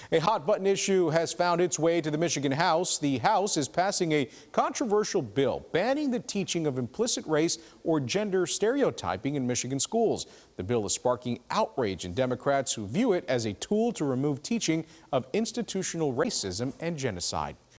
A hot button issue has found its way to the Michigan House. The House is passing a controversial bill banning the teaching of implicit race or gender stereotyping in Michigan schools. The bill is sparking outrage in Democrats who view it as a tool to remove teaching of institutional racism and genocide.